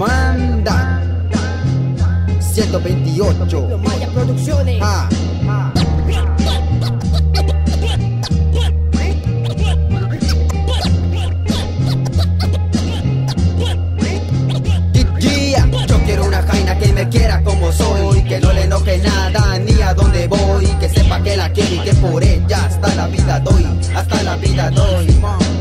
manda 128 Maya Producciones. Yo quiero una jaina que me quiera como soy, que no le enoje nada ni a dónde voy, que sepa que la quiero y que por ella hasta la vida doy, hasta la vida doy.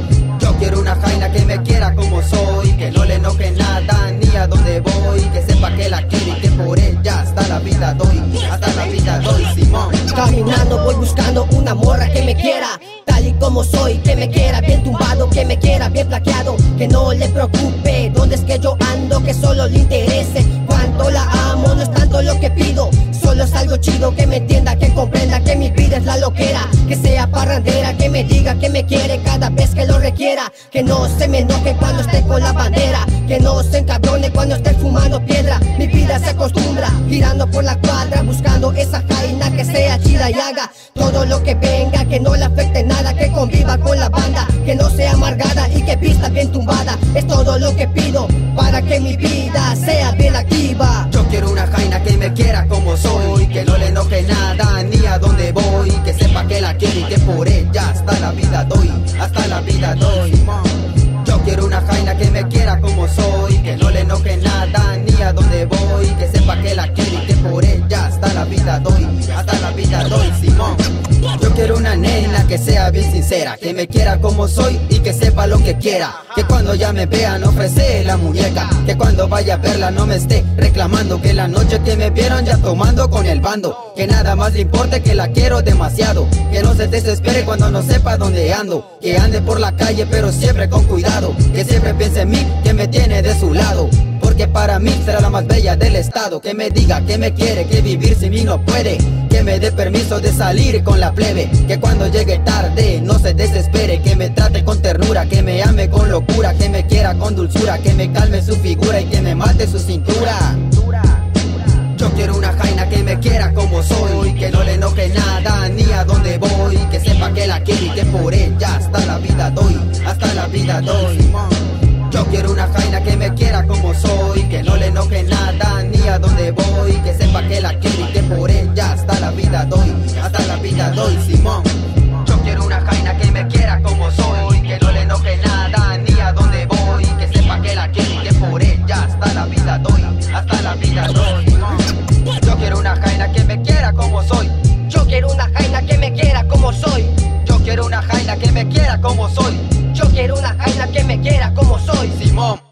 Yo quiero una jaina que me quiera como soy, que no le enoje nada ni a dónde voy, que sepa que la quiero y que por ella hasta la vida doy, hasta la vida doy, Simón. Caminando voy buscando una morra que me quiera tal y como soy, que me quiera bien tumbado, que me quiera bien plaqueado, que no le preocupe dónde es que yo ando, que solo le interese cuánto la amo. No es tanto lo que pido, solo es algo chido, que me entienda, que comprenda que mi vida es la loquera, que sea parrandera, que me diga que me quiere cada vez que lo requiera, que no se me enoje cuando esté con la bandera, que no se encabrone cuando esté fumando piedra. Mi vida se acostumbra girando por la cuadra, buscando esa jaina que sea chida y haga todo lo que venga, que no le afecte nada, que conviva con la banda, que no sea amargada y que vista bien tumbada. Es todo lo que pido para que mi vida sea bien activa. Yo quiero una jaina que me quiera como soy, que no le enoje nada ni a dónde voy, que sepa que la quiero y que por ella hasta la vida doy, hasta la vida doy. Yo quiero una jaina que me quiera como soy, que no le enoje nada ni a dónde voy, que sepa que la quiero y que por ella hasta la vida doy, hasta la vida doy, Simón. Yo quiero una nena que sea bien sincera, que me quiera como soy y que sepa lo que quiera, que cuando ya me vea no ofrece la muñeca, que cuando vaya a verla no me esté reclamando, que la noche que me vieron ya tomando con el bando, que nada más le importe que la quiero demasiado, que no se desespere cuando no sepa dónde ando, que ande por la calle pero siempre con cuidado, que siempre piense en mí, que me tiene de su lado, porque para mí será la más bella del estado, que me diga que me quiere, que vivir sin mí no puede, que me dé permiso de salir con la plebe, que cuando llegue tarde no se desespere, que me trate con ternura, que me ame con locura, que me quiera con dulzura, que me calme su figura y que me mate su cintura. Yo quiero una jaina que me quiera como soy, que no le enoje nada ni a dónde voy, que sepa que la quiero y que por ella hasta la vida doy, hasta la vida doy. Yo quiero una jaina que me quiera como soy, que no le enoje nada ni a dónde voy, que sepa que la quiero y que por ella hasta la vida doy, hasta la vida doy, Simón. Yo quiero una jaina que me quiera como soy, que no le enoje nada ni a dónde voy, que sepa que la quiero y que por ella hasta la vida doy, hasta la vida doy. Yo quiero una jaina que me quiera como soy. Yo quiero una jaina que me quiera como soy. Yo quiero una jaina que me quiera como soy. Yo quiero una jaina que me quiera como soy. Simón.